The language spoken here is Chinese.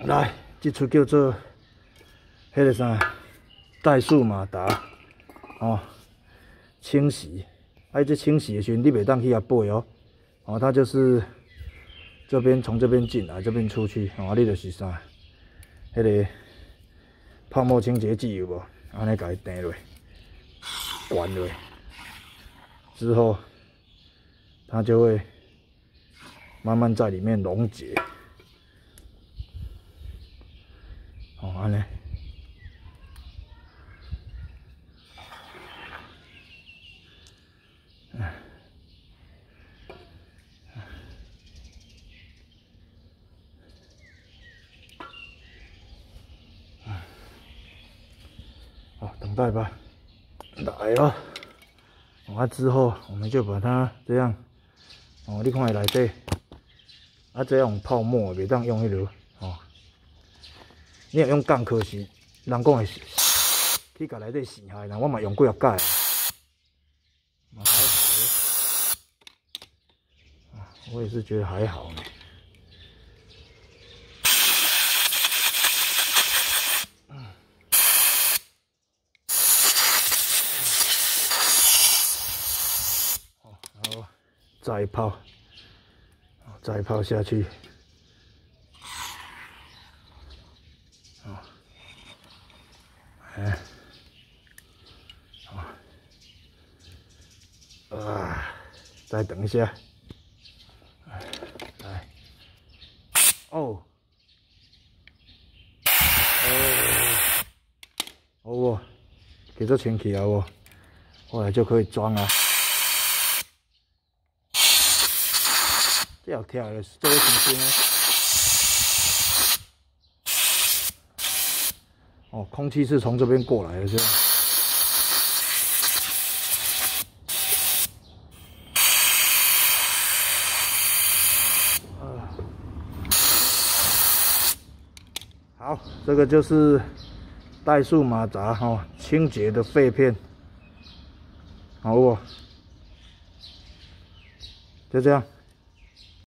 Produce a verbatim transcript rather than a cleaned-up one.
来，这出叫做迄个啥代数马达哦，清洗。哎，这清洗的时候你袂当去遐背哦，哦，它就是这边从这边进来，这边出去，哦，你就是啥，迄个泡沫清洁剂有无？安尼甲伊定落，关落，之后它就会慢慢在里面溶解。 哦，安尼，好，等待吧，来了。啊，之后我们就把它这样，哦，你看内底，啊，这样泡沫袂当用迄落，哦。 你若用钢，可是人讲会去甲内底洗下，人我嘛用几啊摆，嘛还好。我也是觉得还好呢。然后再泡，再泡下去。 哎，好，啊，再等一下，来，哦，哦，哦，给这清起来哦，后来就可以装了。这好跳的，这个挺新的。 哦，空气是从这边过来的，这样。啊，好，这个就是代数马达哈、哦，清洁的废片，好不？就这样。